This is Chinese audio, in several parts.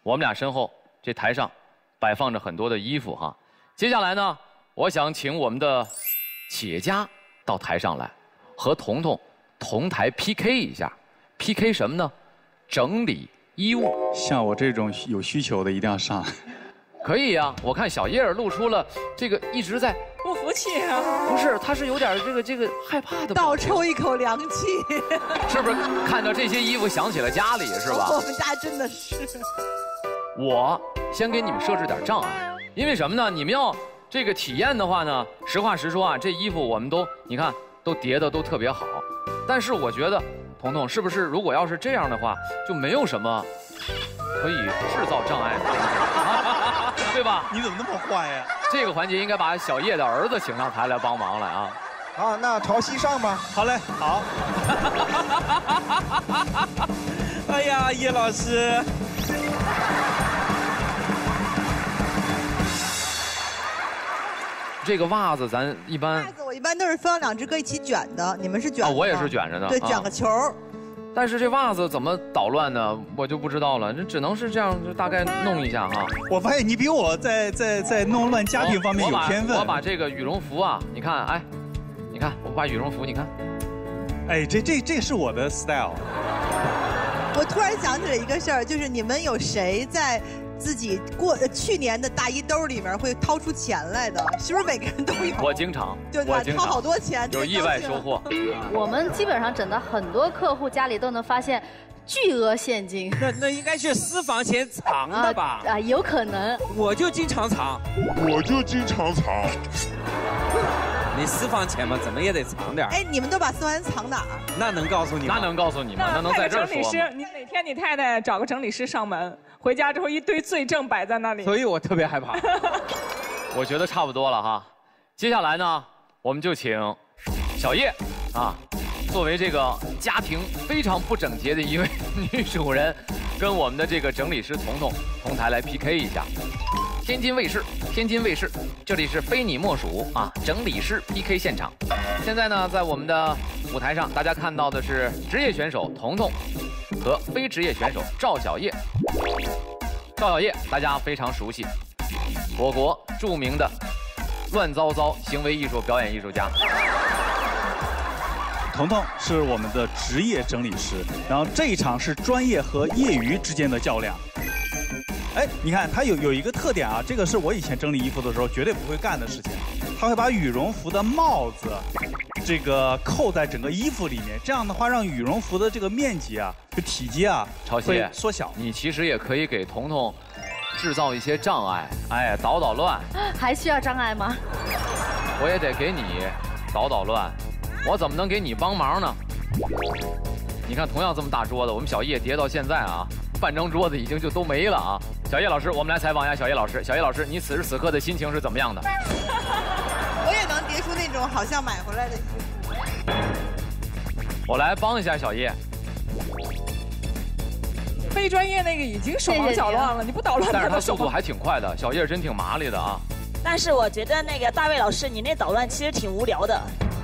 我们俩身后这台上摆放着很多的衣服哈。接下来呢，我想请我们的企业家到台上来，和彤彤同台 PK 一下。PK 什么呢？整理衣物。 像我这种有需求的一定要上来。 可以呀，我看小叶儿露出了这个一直在不服气啊！ 不是，他是有点这个害怕的。 倒抽一口凉气。 是不是看到这些衣服想起了家里是吧？ 我们家真的是。 我先给你们设置点障碍，因为什么呢？你们要这个体验的话呢，实话实说啊，这衣服我们都你看都叠的都特别好，但是我觉得彤彤是不是如果要是这样的话，就没有什么可以制造障碍的，对吧？ 你怎么那么坏呀？ 这个环节应该把小叶的儿子请上台来帮忙了啊！ 好，那朝西上吧。 好嘞，好。 哎呀，叶老师。 这个袜子咱一般， 袜子我一般都是分两只搁一起卷的，你们是卷的吗？ 我也是卷着的。 对，卷个球。 但是这袜子怎么捣乱呢？我就不知道了，这只能是这样，就大概弄一下哈。 我发现你比我在弄乱家庭方面有天分。 我把这个羽绒服啊，你看，哎，你看，我把羽绒服，你看， 哎，这是我的 style。 我突然想起了一个事儿，就是你们有谁在自己去年的大衣兜里面会掏出钱来的？是不是每个人都有？ 我经常， 对吧？掏好多钱， 有意外收获。 我们基本上整的很多客户家里都能发现巨额现金。 那应该是私房钱藏的吧？ 啊，有可能。 我就经常藏。你私房钱嘛，怎么也得藏点。 哎，你们都把私房钱藏哪儿？ 那能告诉你吗？ 那能告诉你吗？那能在这儿说吗？ 整理师，你哪天你太太找个整理师上门，回家之后一堆罪证摆在那里。 所以我特别害怕。 我觉得差不多了哈，接下来呢，我们就请小叶啊，作为这个家庭非常不整洁的一位女主人，跟我们的这个整理师彤彤同台来 PK 一下。天津卫视，这里是非你莫属啊！整理师 PK 现场。现在呢，在我们的舞台上，大家看到的是职业选手彤彤和非职业选手赵小叶。赵小叶大家非常熟悉，我国著名的乱糟糟行为艺术表演艺术家。 彤彤是我们的职业整理师，然后这一场是专业和业余之间的较量。哎，你看它有一个特点啊，这个是我以前整理衣服的时候绝对不会干的事情。他会把羽绒服的帽子这个扣在整个衣服里面，这样的话让羽绒服的这个面积啊，就体积啊，会缩小。 你其实也可以给彤彤制造一些障碍，哎，捣乱。 还需要障碍吗？ 我也得给你捣乱，我怎么能给你帮忙呢？你看，同样这么大桌子，我们小叶叠到现在啊，半张桌子已经就都没了啊。小叶老师，我们来采访一下小叶老师。小叶老师，你此时此刻的心情是怎么样的？ 我也能叠出那种好像买回来的衣服。 我来帮一下小叶。 非专业那个已经手忙脚乱了，你不捣乱。 但是他速度还挺快的，小叶真挺麻利的啊。 但是我觉得那个大卫老师，你那捣乱其实挺无聊的。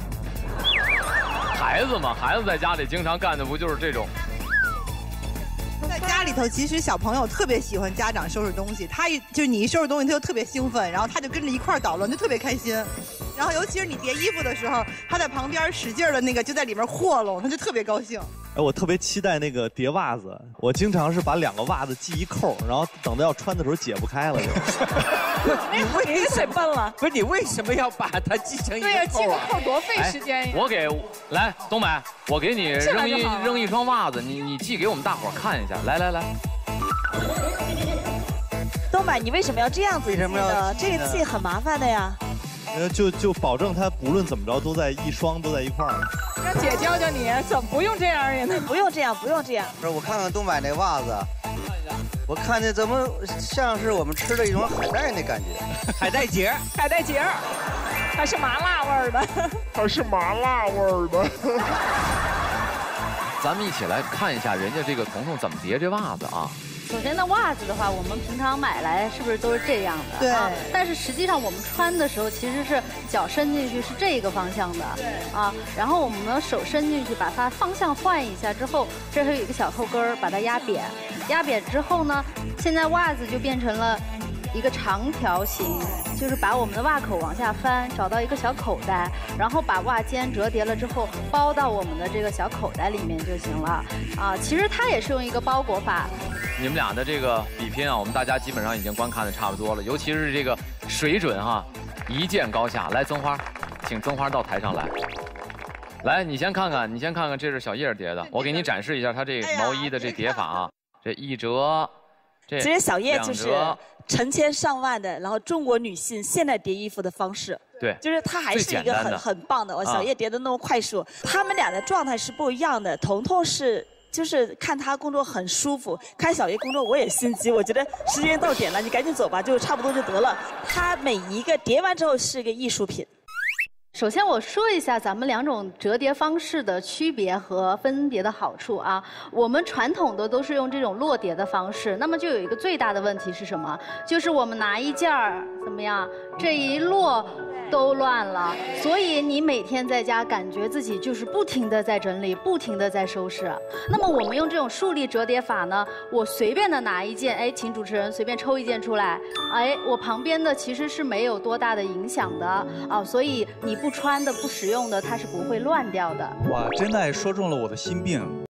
孩子嘛，孩子在家里经常干的不就是这种？ 在家里头，其实小朋友特别喜欢家长收拾东西，就是你一收拾东西，他就特别兴奋，然后他就跟着一块儿捣乱，就特别开心。然后尤其是你叠衣服的时候，他在旁边使劲的那个就在里面和拢，他就特别高兴。 哎，我特别期待那个叠袜子，我经常是把2个袜子系一扣，然后等到要穿的时候解不开了就。 你为什么笨了？ 不是你为什么要把它系成一个扣啊？ 对呀，系个扣多费时间呀。 我给来东北，我给你扔一双袜子，你系给我们大伙看一下。来。 东北，你为什么要这样子系的？这个系很麻烦的呀。 就保证它不论怎么着都在一双都在一块儿。 让姐教教你，怎么不用这样呀？ 不用这样。 不是，我看看东北那袜子，我看着怎么像是我们吃的一种海带那感觉。 海带结， 它是麻辣味儿的。 咱们一起来看一下人家这个彤彤怎么叠这袜子啊。 首先，那袜子的话，我们平常买来是不是都是这样的？ 对。 但是实际上我们穿的时候，其实是脚伸进去是这个方向的。 对。 啊，然后我们呢手伸进去，把它方向换一下之后，这还有一个小后跟儿，把它压扁。 压扁之后呢，现在袜子就变成了一个长条形，就是把我们的袜口往下翻，找到一个小口袋，然后把袜尖折叠了之后包到我们的这个小口袋里面就行了。啊，其实它也是用一个包裹法。 你们俩的这个比拼啊，我们大家基本上已经观看的差不多了，尤其是这个水准哈，一见高下。来，增花，请增花到台上来。来，你先看看，这是小叶叠的，我给你展示一下它这毛衣的这叠法啊，这一折。 其实小叶就是成千上万的，然后中国女性现代叠衣服的方式。 对， 就是她还是一个很棒的。小叶叠的那么快速，他们俩的状态是不一样的。彤彤是就是看她工作很舒服，看小叶工作我也心急，我觉得时间到点了，你赶紧走吧，就差不多就得了。她每一个叠完之后是一个艺术品。 首先我说一下咱们两种折叠方式的区别和分别的好处啊。我们传统的都是用这种落叠的方式，那么就有一个最大的问题是什么？就是我们拿一件儿怎么样，这一摞都乱了，所以你每天在家感觉自己就是不停地在整理，不停地在收拾。那么我们用这种竖立折叠法呢，我随便的拿一件，哎，请主持人随便抽一件出来，哎，我旁边的其实是没有多大的影响的啊，所以你不穿的、不使用的，它是不会乱掉的。 哇，真的说中了我的心病。